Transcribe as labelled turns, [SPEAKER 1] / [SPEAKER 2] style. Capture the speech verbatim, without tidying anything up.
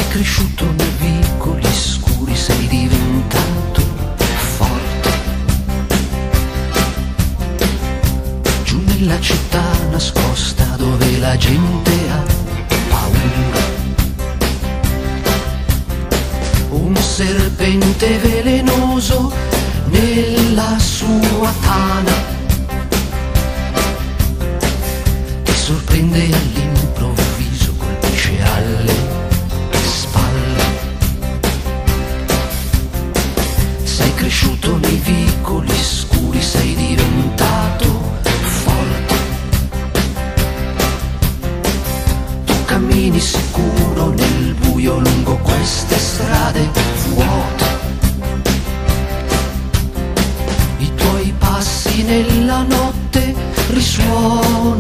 [SPEAKER 1] cresciuto nei vicoli scuri, sei diventato forte. Giù nella città nascosta dove la gente ha paura, un serpente velenoso nella sua tana ti sorprende all'improvviso, colpisce alle spalle. Sei cresciuto nei vicoli scuri, sei diventato forte. Tu cammini sicuro nel buio lungo queste strade vuote. I tuoi passi nella notte risuonano